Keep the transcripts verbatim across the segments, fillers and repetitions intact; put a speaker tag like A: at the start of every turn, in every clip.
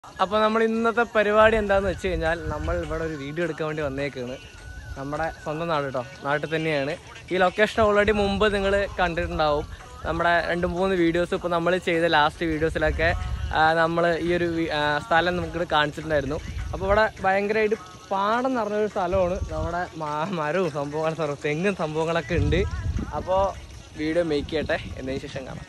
A: അപ്പോൾ നമ്മൾ ഇന്നത്തെ പരിപാടി എന്താണെന്ന് വെച്ച് കഴിഞ്ഞാൽ നമ്മൾ ഇവിടെ ഒരു വീഡിയോ എടുക്കാൻ വേണ്ടി വന്നേക്കാണ്. നമ്മുടെ സ്വന്തം നാട് കേട്ടോ, നാട്ടിൽ തന്നെയാണ്. ഈ ലൊക്കേഷൻ ഓൾറെഡി മുമ്പ് നിങ്ങൾ കണ്ടിട്ടുണ്ടാവും. നമ്മുടെ രണ്ട് മൂന്ന് വീഡിയോസ് ഇപ്പോൾ നമ്മൾ ചെയ്ത ലാസ്റ്റ് വീഡിയോസിലൊക്കെ നമ്മൾ ഈ ഒരു സ്ഥലം നമുക്ക് കാണിച്ചിട്ടുണ്ടായിരുന്നു. അപ്പോൾ ഇവിടെ ഭയങ്കരമായിട്ട് പാടം നിറഞ്ഞൊരു സ്ഥലമാണ്. നമ്മുടെ മരവും സംഭവങ്ങളും തെങ്ങും സംഭവങ്ങളൊക്കെ ഉണ്ട്. അപ്പോൾ വീഡിയോ മേക്ക് ചെയ്യട്ടെ, എന്നതിന് ശേഷം കാണാം.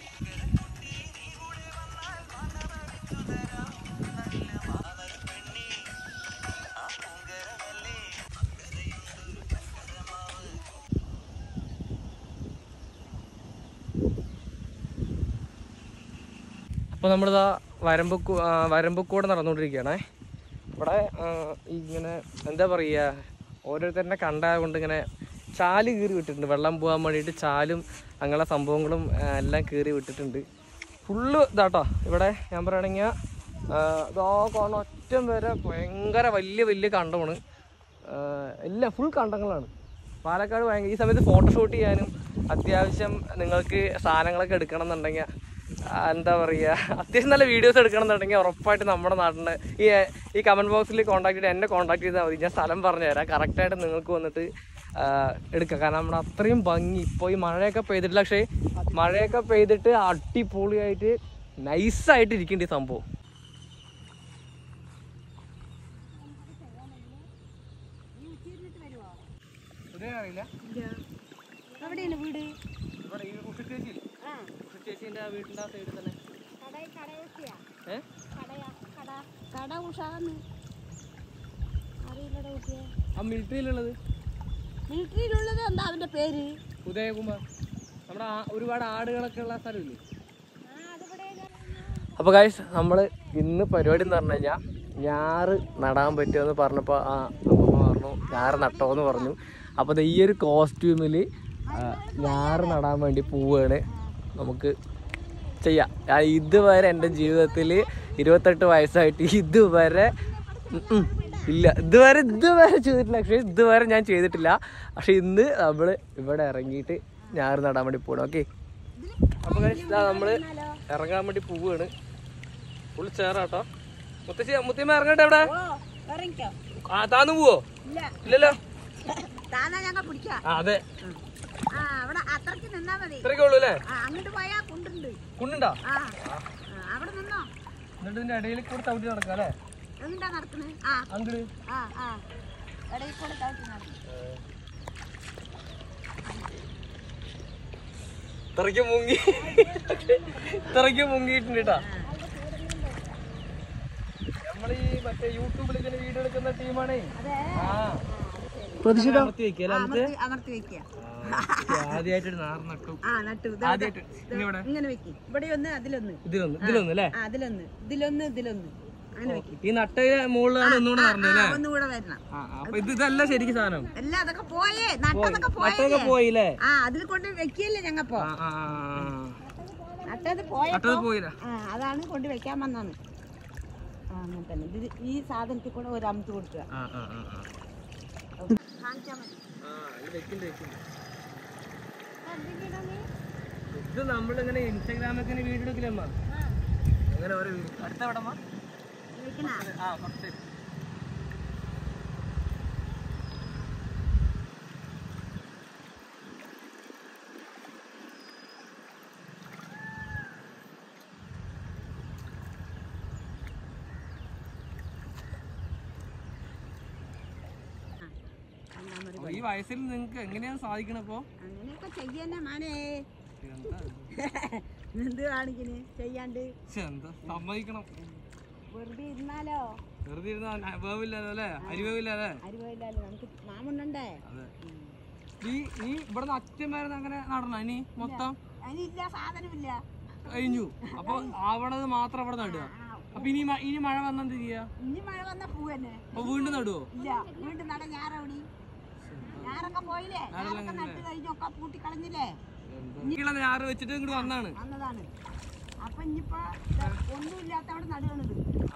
A: അപ്പോൾ നമ്മളിതാ വരമ്പക്കൂ വരമ്പക്കൂടെ നടന്നുകൊണ്ടിരിക്കുകയാണേ. ഇവിടെ ഇങ്ങനെ എന്താ പറയുക, ഓരോരുത്തരുടെ കണ്ടാൽ കൊണ്ട് ഇങ്ങനെ ചാല് കീറി വിട്ടിട്ടുണ്ട്. വെള്ളം പോകാൻ വേണ്ടിയിട്ട് ചാലും അങ്ങനെയുള്ള സംഭവങ്ങളും എല്ലാം കീറി വിട്ടിട്ടുണ്ട്. ഫുള്ള് ഇതാട്ടോ. ഇവിടെ ഞാൻ പറയുകയാണെങ്കിൽ ഇതാ കാണുന്ന ഒറ്റം വരെ ഭയങ്കര വലിയ വലിയ കണ്ടമാണ്. എല്ലാം ഫുൾ കണ്ടങ്ങളാണ്. പാലക്കാട് ഭയങ്കര ഈ സമയത്ത് ഫോട്ടോഷൂട്ട് ചെയ്യാനും അത്യാവശ്യം നിങ്ങൾക്ക് സാധനങ്ങളൊക്കെ എടുക്കണം എന്നുണ്ടെങ്കിൽ എന്താ പറയുക, അത്യാവശ്യം നല്ല വീഡിയോസ് എടുക്കണം എന്നുണ്ടെങ്കിൽ ഉറപ്പായിട്ട് നമ്മുടെ നാട്ടിൽ ഈ ഈ കമൻറ്റ് ബോക്സിൽ കോൺടാക്ട് ചെയ്ത് എന്നെ കോൺടാക്ട് ചെയ്താൽ മതി. ഞാൻ സ്ഥലം പറഞ്ഞു തരാം. കറക്റ്റായിട്ട് നിങ്ങൾക്ക് വന്നിട്ട് എടുക്കാം. കാരണം നമ്മുടെ അത്രയും ഭംഗി. ഇപ്പോൾ ഈ മഴയൊക്കെ പെയ്തിട്ടില്ല, പക്ഷേ മഴയൊക്കെ പെയ്തിട്ട് അടിപൊളിയായിട്ട് നൈസായിട്ട് ഇരിക്കേണ്ട ഈ സംഭവം. അറിയില്ല വീട് ഇവിടെ ഈ ഉഷ ചേച്ചി ഉഷ ചേച്ചീൻ്റെ വീട്ടിൻ്റെ ആ സൈഡിൽ തന്നെ. ആ മിലിറ്ററിയിലുള്ളത്
B: മിലിറ്ററിയിലുള്ളത് എന്താ അതിന്റെ പേര്?
A: ഉദയകുമാർ. നമ്മുടെ ഒരുപാട് ആടുകളൊക്കെ ഉള്ള സ്ഥലമില്ലേ? അപ്പോൾ ഗൈസ്, നമ്മൾ ഇന്ന് പരിപാടി എന്ന് പറഞ്ഞു കഴിഞ്ഞാൽ ഞാറ് നടാൻ പറ്റുമെന്ന് പറഞ്ഞപ്പോൾ ആ അമ്മ പറഞ്ഞു ഞാറ് നട്ടോന്ന് പറഞ്ഞു. അപ്പോൾ ഈ ഒരു കോസ്റ്റ്യൂമിൽ ഞാറ് നടാൻ വേണ്ടി പോവുകയാണ്. നമുക്ക് ചെയ്യാം. ഇതുവരെ എൻ്റെ ജീവിതത്തിൽ ഇരുപത്തെട്ട് വയസ്സായിട്ട് ഇതുവരെ ഇല്ല ഇതുവരെ ഇതുവരെ ചെയ്തിട്ടില്ല. പക്ഷേ ഇതുവരെ ഞാൻ ചെയ്തിട്ടില്ല. പക്ഷെ ഇന്ന് നമ്മൾ ഇവിടെ ഇറങ്ങിയിട്ട് ഞാറ് നടാൻ വേണ്ടി പോകണം. ഓക്കെ, അപ്പോൾ നമ്മൾ ഇറങ്ങാൻ വേണ്ടി പോവുകയാണ്. ഫുൾ ചേറാട്ടോ. മുത്തശ്ശി മുത്തിയമ്മ ഇറങ്ങട്ടെ. എവിടെ ആ താന്ന് പോവോ? ഇല്ലല്ലോ. അതെ, ഇത്രയൊക്കെ ഉള്ളൂ അല്ലേ? കുണ്ടുണ്ടോ? എന്നിട്ട് ഇതിന്റെ ഇടയിൽ കൂടെ ചവിട്ടി നടക്കാം അല്ലേ? അങ്ങട് ഇത്രയ്ക്ക് മുങ്ങി ഇത്രയ്ക്ക് മുങ്ങിയിട്ടുണ്ട് കേട്ടാ. നമ്മളീ മറ്റേ യൂട്യൂബിൽ ഇങ്ങനെ വീഡിയോ എടുക്കുന്ന ടീമാണേ. ആ ആദ്യമായിട്ട് നാറ് നട്ടു. ആദ്യമായിട്ട് ഈ നട്ട മുകളിലാണ് ഒന്നുകൂടെ നടന്നത് അല്ലേ? അപ്പൊ ഇത് ഇതല്ല ശരിക്കും സാധനം. നട്ടതൊക്കെ പോയില്ലേ?
B: അതിൽ കൊണ്ട് വെക്കല്ലേ ഞങ്ങപ്പോ നട്ടത്
A: പോയില്ല.
B: അതാണ് കൊണ്ട് വെക്കാൻ വന്നാണ്. അങ്ങനെ തന്നെ ഇത് ഈ സാധനത്തിൽ കൂടെ ഒരു അമുത്ത് കൊടുക്കുക.
A: ഇത് നമ്മളിങ്ങനെ ഇൻസ്റ്റാഗ്രാമൊക്കെ വീഡിയോ എടുക്കില്ലമ്മ. അങ്ങനെ ഓരോ അടുത്ത എവിടമ്മ ആ കുറച്ച് ഈ വയസ്സിൽ നിങ്ങക്ക് എങ്ങനെയാണ് സാധിക്കണപ്പോ?
B: അങ്ങനെയൊക്കെ ചെയ്യാനാ മാനേ. എന്ത് കാണിക്കണ് ചെയ്യാണ്ട്?
A: സമ്മതിക്കണം.
B: വെറുതെ ഇരുന്നാലോ?
A: വെറുതെ ഇരുന്നാ വേവില്ലല്ലോ അല്ലേ? അരിവേവില്ലല്ലേ?
B: അരിവേവില്ലല്ലോ, നമുക്ക് മാമുണ്ടേ.
A: അതെ. ഈ ഈ ഇവിടെ അച്ഛൻ വരുന്ന അങ്ങനെ നടണ ഇനി മൊത്തം
B: അതിനില്ല, സാധനമില്ല,
A: കഴിഞ്ഞു. അപ്പൊ ആവണത് മാത്രം അവിടെ നടുക. അപ്പൊ ഇനി ഇനി മഴ വന്നെന്ത് ചെയ്യാ?
B: ഇനി മഴ വന്ന പൂ തന്നെ.
A: അപ്പൊ വീണ്ടും നടുവോ?
B: ഇല്ല, വീണ്ടും നട ഞാറവിടെ ഞാറൊക്കെ പോയില്ലേ? നട്ട് കഴിഞ്ഞൊക്കെ പൂട്ടി കളഞ്ഞില്ലേ?
A: ഞാറ് വെച്ചിട്ട് ഇങ്ങോട്ട് വന്നാണ്
B: വന്നതാണ്. അപ്പൊ ഇനിയിപ്പോ ഒന്നുമില്ലാത്തവിടെ നടുകണത്.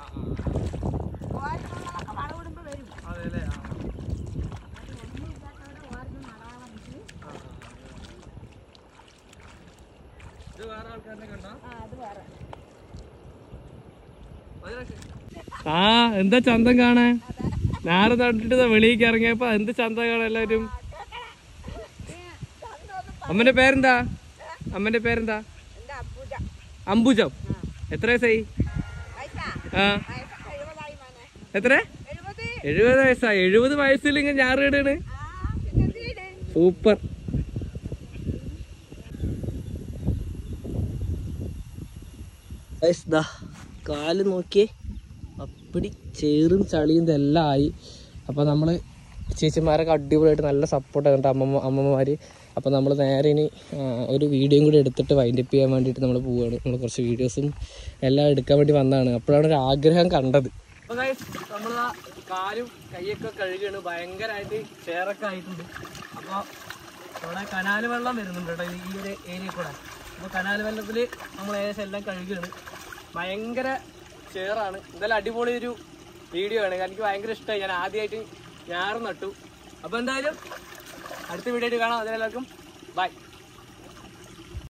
B: ഓരോക്കെ വളവിടുമ്പോ വരും.
A: അതെല്ലേ?
B: ഒന്നുമില്ലാത്തവിടെ ഓരോന്ന് നടാൻ
A: ഇത് വേറെ ആൾക്കാരെ കണ്ടോ?
B: ആ അത് വേറെ.
A: അതിനൊക്കെ ആ എന്താ ചന്തം കാണാൻ? ഞാറ് നട്ടിട്ട് വെളിയിലേക്ക് ഇറങ്ങിയപ്പോ എന്ത് ചന്തം കാണാൻ എല്ലാവരും. അമ്മന്റെ പേരെന്താ? അമ്മന്റെ പേരെന്താ? അംബുജം. എത്ര വയസ്സായി? ആ എത്ര? എഴുപത് വയസ്സായി. എഴുപത് വയസ്സിൽ ഇങ്ങനെ ഞാറ് ഇടാണ്. സൂപ്പർ. കാല് നോക്കിയേ, അപ്പടി ചേറും ചളിയും ഇതെല്ലാം ആയി. അപ്പോൾ നമ്മൾ ചേച്ചിമാരൊക്കെ അടിപൊളിയായിട്ട് നല്ല സപ്പോർട്ട് ആയിട്ട് അമ്മമ്മ അമ്മമ്മമാർ. അപ്പോൾ നമ്മൾ നേരെ ഇനി ഒരു വീഡിയോയും കൂടി എടുത്തിട്ട് വൈൻഡപ്പ് ചെയ്യാൻ വേണ്ടിയിട്ട് നമ്മൾ പോവുകയാണ്. നമ്മൾ കുറച്ച് വീഡിയോസും എല്ലാം എടുക്കാൻ വേണ്ടി വന്നതാണ്. അപ്പോഴാണ് ഒരു ആഗ്രഹം കണ്ടത്. അപ്പോൾ നമ്മൾ കാലും കൈയൊക്കെ കഴുകുകയാണ്. ഭയങ്കരമായിട്ട് ചേറൊക്കെ ആയിട്ടുണ്ട്. അപ്പോൾ ഇവിടെ കനാല് വെള്ളം വരുന്നുണ്ട് കേട്ടോ ഈ ഒരു ഏരിയ കൂടെ. അപ്പോൾ കനാല് വെള്ളത്തിൽ നമ്മൾ ഏകദേശം എല്ലാം കഴുകുകയാണ്. ഭയങ്കര ചേറാണ്. എന്തായാലും അടിപൊളി ഒരു വീഡിയോ ആണ്. എനിക്ക് ഭയങ്കര ഇഷ്ടമായി. ഞാൻ ആദ്യമായിട്ട് ഞാറ് നട്ടു. അപ്പോൾ എന്തായാലും അടുത്ത വീഡിയോ ആയിട്ട് കാണാം. അതിലെല്ലാവർക്കും ബൈ.